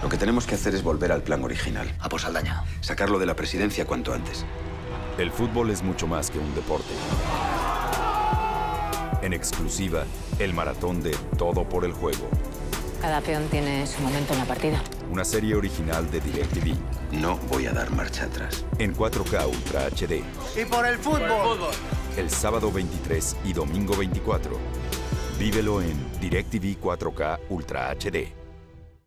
Lo que tenemos que hacer es volver al plan original. A por Saldaña. Sacarlo de la presidencia cuanto antes. El fútbol es mucho más que un deporte. En exclusiva, el maratón de Todo por el Juego. Cada peón tiene su momento en la partida. Una serie original de DirecTV. No voy a dar marcha atrás. En 4K Ultra HD. ¡Y por el fútbol! El sábado 23 y domingo 24. Vívelo en DirecTV 4K Ultra HD.